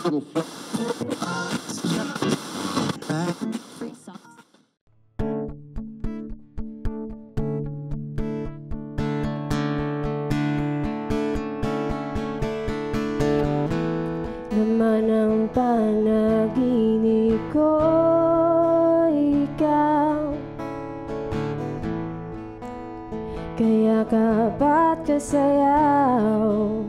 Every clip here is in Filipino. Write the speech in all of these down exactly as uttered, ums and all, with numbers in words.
Naman ang panaginip ko, ikaw. Kaya ka ba't kasayaw?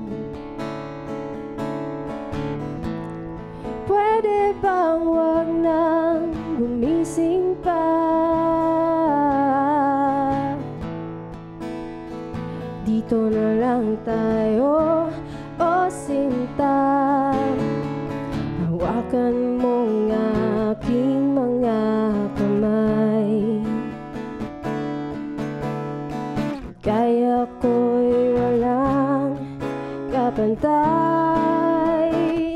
Pwede bang wag nang gumising pa? Dito na lang tayo, o sinta. Hawakan mo ang aking mga kamay. Kaya ko'y walang kapantay.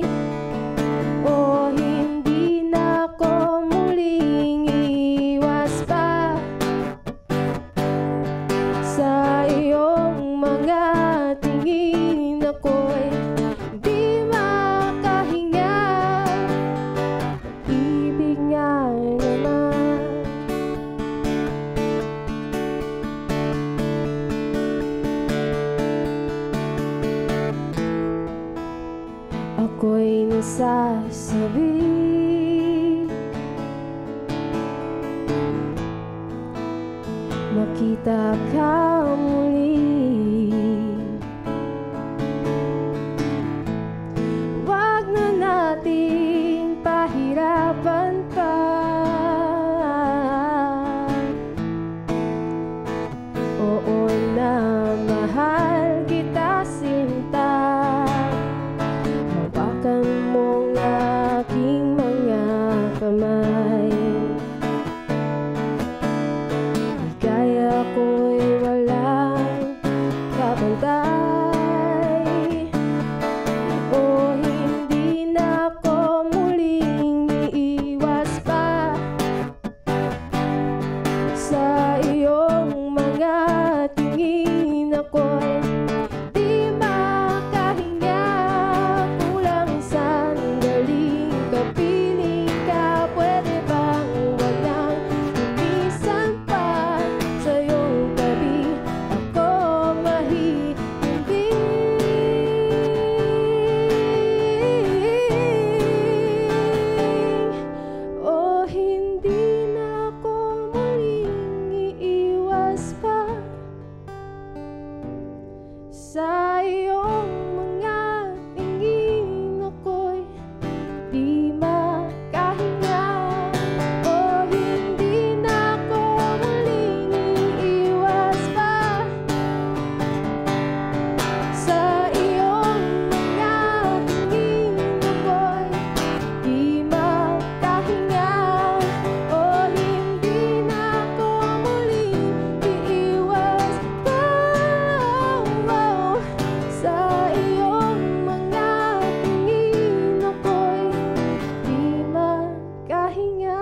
O hindi na ko muling iwas pa sa iyong mga tingin. Ako'y di makahinga. Ibig nga naman. Ako'y nasasabi, makita ka muli. Wag na nating pahirapan pa. Oo na, mahal kita, sinta. Hawakan mo ang aking mga kamay. Kaya ko'y walang kapantay. O hindi na ko muling iiwas pa sa iyong mga tingin. Ako'y di makahinga. Kulang sandaling kapiling ka. Pwede bang wag nang lumisan pa sa iyong tabi? Ako mahihimbing. O hindi na ko muling iiwas pa sa iyong mga tingin. Ako'y di makahinga. O hindi na ko muling iiwas pa sa iyong mga tingin. Ako'y di makahinga. O hindi na ko muling iiwas pa sa iyong mga tingin. Ako'y di makahinga.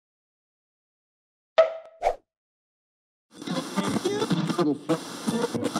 Thank you.